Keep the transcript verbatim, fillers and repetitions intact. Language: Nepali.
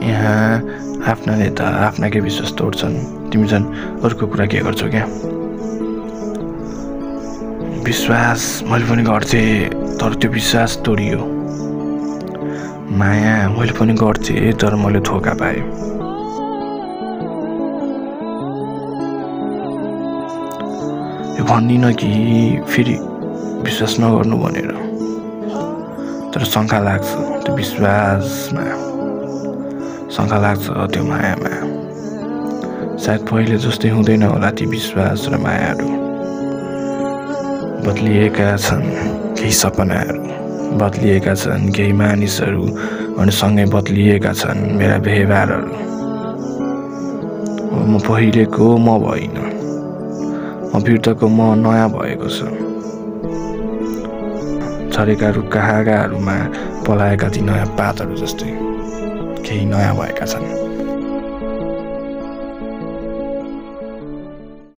यहाँ आफ्नाले त आफ्नाकै विश्वास तोड्छन्, तिमी झन् अरूको कुरा के गर्छौ क्या? विश्वास मैले पनि गर्थेँ तर त्यो विश्वास तोडियो। माया मैले पनि गर्थेँ तर मैले धोका पाएँ। यो भन्दिनँ कि फेरि विश्वास नगर्नु भनेर, तर शङ्का लाग्छ त्यो विश्वासमा, शङ्का लाग्छ त्यो मायामा। सायद पहिले जस्तै हुँदैन होला ती विश्वास र मायाहरू। बदलिएका छन् केही सपनाहरू, बदलिएका छन् केही मानिसहरू, अनि सँगै बदलिएका छन् मेरा व्यवहारहरू। म पहिलेको म भइन, म बिर्ताको म नयाँ भएको छ। झरेका रुखका हाँगाहरूमा पलाएका ती नयाँ पातहरू जस्तै केही नयाँ भएका छन्।